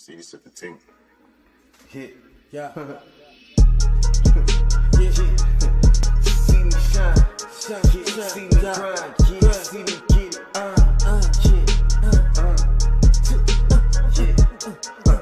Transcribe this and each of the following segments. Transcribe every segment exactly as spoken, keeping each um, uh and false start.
See, this is the thing. Hit. Yeah. Yeah. See me shine. Shine, Yeah. shine, See me shine. grind. Yeah. See me get it. Uh. Uh, Yeah. uh, Uh. Yeah. Uh.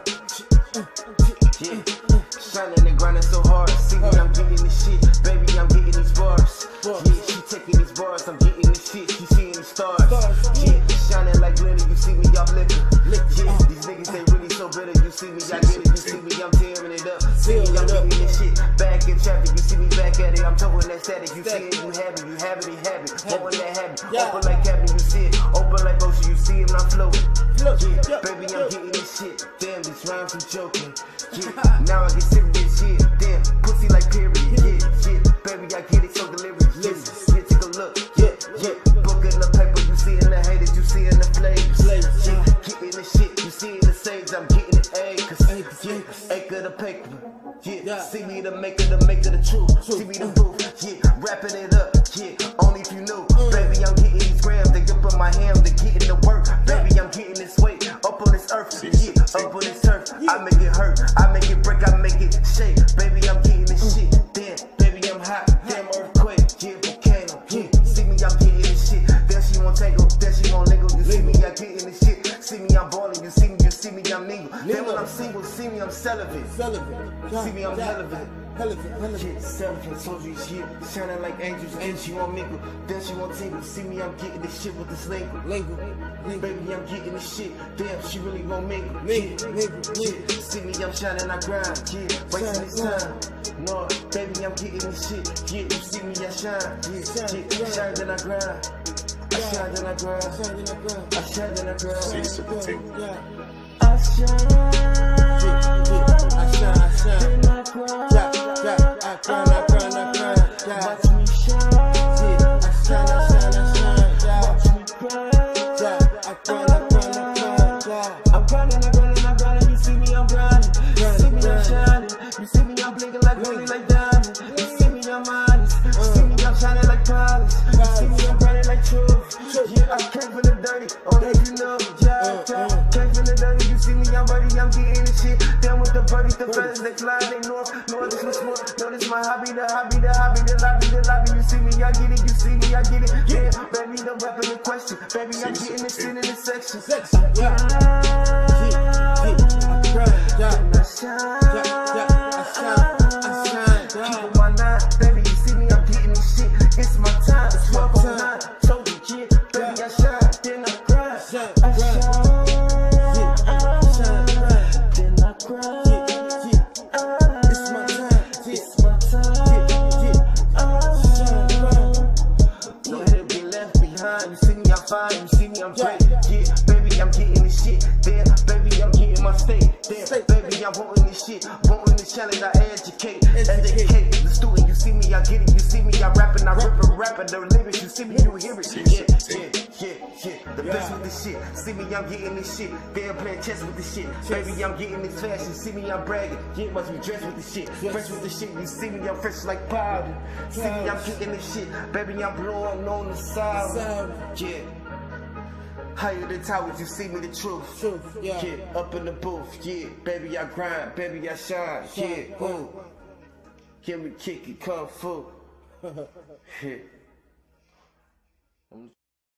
Yeah. Shining and grinding so hard. See me, I'm getting this shit. Baby, I'm getting these bars. Yeah. She taking these bars. I'm getting this shit. She seeing these stars. Yeah. Shining like glitter. You see me, I'm liquor. Yeah. These niggas, they really so bitter. You see me, I get it. You see me, I'm tearing it up. See me, I'm getting this shit. Back in traffic. You see me back at it. I'm towing that static. You see it, you have it. You have it, you have it. Holding that habit. Open like cabin. You see it. Open like ocean. You see it, I'm floating. Yeah. Baby, I'm getting this shit. Damn, these rhymes are joking. Yeah. Now I get serious. Yeah. Damn, pussy like period. Yeah. Yeah. Baby, I get it so delirious. Yeah. Yeah. Take a look. Yeah. Yeah. Book in the paper. You see in the haters. You see in the flames. Yeah. Getting the shit. You see in the saves. I'm getting it acres. Yeah. Acre the paper. Yeah. See me the maker, the maker the truth. See me the booth. Yeah. Wrapping it up. Yeah. Only if you knew. Baby, I'm getting these grams. They up on my ham. They getting the work. Baby, I'm getting this weight up on this earth. Yeah. Up on this turf. I make it hurt. I make it break. I make it shake. Baby, I'm getting this shit. Damn. Baby, I'm hot. Damn earthquake. Yeah. Volcano. Yeah. See me, I'm getting this shit. Then she won't tangle. Then she won't niggle. You see me, I'm getting this shit. See me, I'm balling. You see me, you see me, I'm mingle. Then when I'm single, see me, I'm celibate. See me, I'm relevant. Yeah, celibate, told you shit. Shining like angels, and she won't mingle. Then she won't tingle. See me, I'm getting this shit with this lingo. Baby, I'm getting this shit. Damn, she really won't mingle. Yeah, yeah. See me, I'm shining, I grind. Yeah, wasting this time. No, baby, I'm getting this shit. Yeah, you see me, I shine. Yeah, yeah. Shine, then I grind. I shine, then I grind. I shine, then I grind. See, this is the thing. I shine. I shine, I shine. Then I grind. Yeah, yeah, I grind, I grind, I grind. Yeah. Watch me shine. Yeah, I shine, I shine, I shine. Yeah. Watch me grind. Yeah, I grind, I grind, I grind. Yeah. I'm grinding, I'm grinding, I'm grinding. You see me, I'm grinding. You see me, I'm shining. You see me, I'm blinking like holy, like diamond. You see me, I'm honest. You see me, I'm shining like polish. You see me, I'm grinding like truth. Yeah, I came from the dirty. Only if you know. Yeah, yeah. Came from the dirty. You see me, I'm ready. I'm getting this shit. Down with the birdies, the feathers, they fly, they north. Know this was more. Know this my hobby, the hobby, the hobby, the lobby, the lobby. You see me, I get it. You see me, I get it. Yeah, baby, the weapon in question. Baby, I'm getting this shit in this section. Yeah. Yeah, I grind, yeah. I shine. Yeah, yeah, I shine, I shine, yeah. Keep my nine, baby, you see me, I'm getting this shit. It's my time, it's my time. Told you, kid, baby, I shine, then I grind. I shine, then I grind. It's my time, It's my time. No head be left behind. You see me, I'm fine. You see me, I'm great. Yeah, baby, I'm getting this shit. Damn, baby, I'm getting my state. Damn, baby, I'm wanting this shit. Wanting this challenge, I educate. Educate the student. You see me, I get it. You see me, I rapping, I rip it, rapping the lyrics. You see me, you hear it. Yeah, yeah, yeah, yeah. The best with this shit. See me, I'm getting this shit. Damn, playing chess with this shit. Baby, I'm getting this fashion. See me, I'm bragging. Yeah, must be dressed with this shit. Fresh with this shit. You see me, I'm fresh like powder. See me, I'm getting this shit. Baby, I'm blowing on the side. Yeah. Higher the towers, you see me the truth. Truth, yeah. Yeah, up in the booth, yeah. Baby, I grind, baby, I shine. Yeah, ooh. Hear me kick it, kung fu. Yeah.